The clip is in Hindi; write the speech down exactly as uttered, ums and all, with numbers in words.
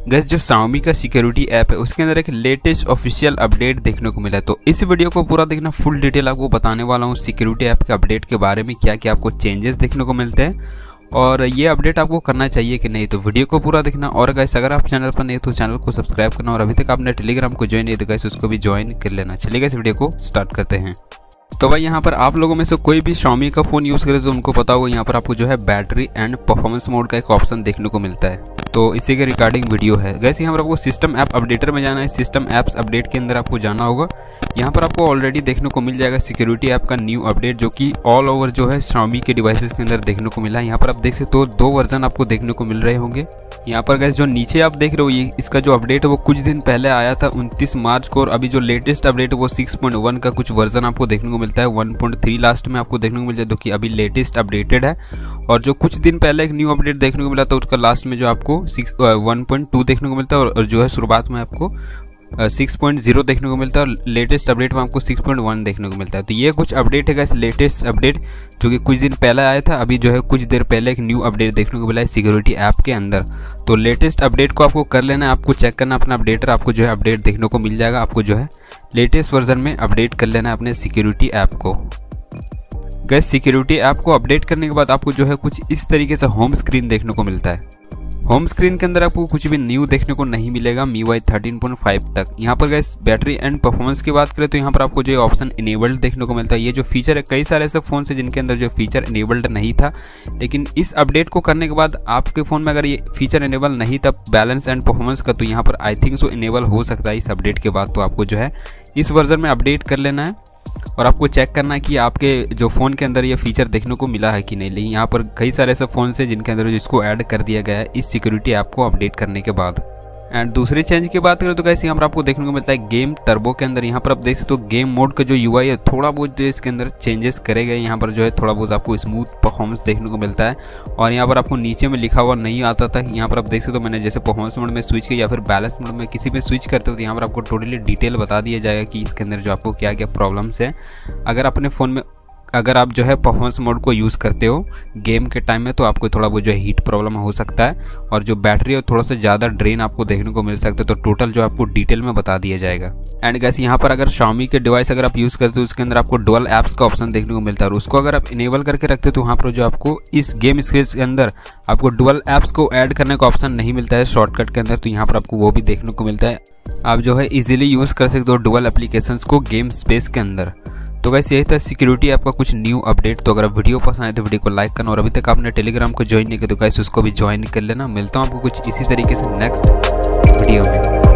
गैस जो Xiaomi का सिक्योरिटी ऐप है उसके अंदर एक लेटेस्ट ऑफिशियल अपडेट देखने को मिला है। तो इस वीडियो को पूरा देखना, फुल डिटेल आपको बताने वाला हूँ सिक्योरिटी ऐप के अपडेट के बारे में, क्या क्या आपको चेंजेस देखने को मिलते हैं और ये अपडेट आपको करना चाहिए कि नहीं। तो वीडियो को पूरा देखना। और गाइस अगर आप चैनल पर नहीं तो चैनल को सब्सक्राइब करना और अभी तक आपने टेलीग्राम को ज्वाइन नहीं तो गाइस उसको भी ज्वाइन कर लेना। चलिए गाइस वीडियो को स्टार्ट करते हैं। तो भाई यहाँ पर आप लोगों में से कोई भी Xiaomi का फ़ोन यूज़ करे तो उनको पता होगा यहाँ पर आपको जो है बैटरी एंड परफॉर्मेंस मोड का एक ऑप्शन देखने को मिलता है। तो इसी के रिगार्डिंग वीडियो है। गैस यहाँ पर आपको सिस्टम ऐप अपडेटर में जाना है। सिस्टम ऐप्स अपडेट के अंदर आपको जाना होगा। यहाँ पर आपको ऑलरेडी देखने को मिल जाएगा सिक्योरिटी ऐप का न्यू अपडेट, जो कि ऑल ओवर जो है Xiaomi के डिवाइसेस के अंदर देखने को मिला है। यहाँ पर आप देख सकते हो दो वर्जन आपको देखने को मिल रहे होंगे। यहाँ पर गैस जो नीचे आप देख रहे हो ये इसका जो अपडेट है वो कुछ दिन पहले आया था उनतीस मार्च को, और अभी जो लेटेस्ट अपडेट है वो सिक्स पॉइंट वन का कुछ वर्जन आपको देखने को मिलता है। वन पॉइंट थ्री लास्ट में आपको देखने को मिल जाए जो कि अभी लेटेस्ट अपडेटेड है। और जो कुछ दिन पहले एक न्यू अपडेट देखने को मिला था उसका लास्ट में जो आपको सिक्स वन पॉइंट टू देखने को मिलता है, और जो है शुरुआत में आपको सिक्स पॉइंट ज़ीरो देखने को मिलता है, और लेटेस्ट अपडेट में आपको सिक्स पॉइंट वन देखने को मिलता है। तो ये कुछ अपडेट है गाइस, लेटेस्ट अपडेट जो कि कुछ दिन पहले आया था। अभी जो है कुछ देर पहले एक न्यू अपडेट देखने को मिला है सिक्योरिटी ऐप के अंदर। तो लेटेस्ट अपडेट को आपको कर लेना है, आपको चेक करना अपना अपडेटर, आपको जो है अपडेट देखने को मिल जाएगा। आपको जो है लेटेस्ट वर्जन में अपडेट कर लेना है अपने सिक्योरिटी ऐप को। गैस सिक्योरिटी ऐप को अपडेट करने के बाद आपको जो है कुछ इस तरीके से होम स्क्रीन देखने को मिलता है। होम स्क्रीन के अंदर आपको कुछ भी न्यू देखने को नहीं मिलेगा M I U I thirteen point five तक। यहाँ पर गैस बैटरी एंड परफॉर्मेंस की बात करें तो यहाँ पर आपको जो ऑप्शन इनेबल्ड देखने को मिलता है। ये जो फीचर है, कई सारे ऐसे फ़ोन से जिनके अंदर जो फीचर इनेबल्ड नहीं था, लेकिन इस अपडेट को करने के बाद आपके फ़ोन में अगर ये फीचर इनेबल नहीं था बैलेंस एंड परफॉर्मेंस का, तो यहाँ पर आई थिंक सो इनेबल हो सकता है इस अपडेट के बाद। तो आपको जो है इस वर्जन में अपडेट कर लेना है और आपको चेक करना है कि आपके जो फ़ोन के अंदर ये फीचर देखने को मिला है कि नहीं। लेकिन यहाँ पर कई सारे ऐसे फ़ोन से जिनके अंदर जिसको ऐड कर दिया गया है इस सिक्योरिटी ऐप को अपडेट करने के बाद। एंड दूसरी चेंज की बात करें तो गाइस यहाँ पर आपको देखने को मिलता है गेम टर्बो के अंदर। यहाँ पर आप देख सकते हो गेम मोड का जो यूआई है थोड़ा बहुत जो इसके अंदर चेंजेस करे गए। यहाँ पर जो है थोड़ा बहुत आपको स्मूथ परफॉर्मेंस देखने को मिलता है। और यहाँ पर आपको नीचे में लिखा हुआ नहीं आता था। यहाँ पर आप देख सकते हो मैंने जैसे परफॉर्मेंस मोड में स्विच किया या फिर बैलेंस मोड में किसी में स्विच करते हो तो यहाँ पर आपको टोटली डिटेल बता दिया जाएगा कि इसके अंदर जो आपको क्या क्या प्रॉब्लम्स है। अगर अपने फ़ोन में अगर आप जो है परफॉर्मेंस मोड को यूज़ करते हो गेम के टाइम में तो आपको थोड़ा बहुत जो है हीट प्रॉब्लम हो सकता है, और जो बैटरी है थोड़ा सा ज़्यादा ड्रेन आपको देखने को मिल सकता है। तो टोटल जो आपको डिटेल में बता दिया जाएगा। एंड गैस यहाँ पर अगर Xiaomi के डिवाइस अगर आप यूज़ करते हो उसके अंदर आपको डुअल ऐप्स का ऑप्शन देखने को मिलता है, और उसको अगर आप इनेबल करके रखते हो तो वहाँ पर जो आपको इस गेम स्क्रीन के अंदर आपको डुअल ऐप्स को ऐड करने का ऑप्शन नहीं मिलता है शॉर्टकट के अंदर। तो यहाँ पर आपको वो भी देखने को मिलता है। आप जो है ईजिली यूज़ कर सकते हो डुअल एप्लीकेशंस को गेम स्पेस के अंदर। तो गाइस यही था सिक्योरिटी ऐप का कुछ न्यू अपडेट। तो अगर वीडियो पसंद आए तो वीडियो को लाइक करना, और अभी तक आपने टेलीग्राम को ज्वाइन नहीं किया तो गाइस उसको भी ज्वाइन कर लेना। मिलता हूँ आपको कुछ इसी तरीके से नेक्स्ट वीडियो में।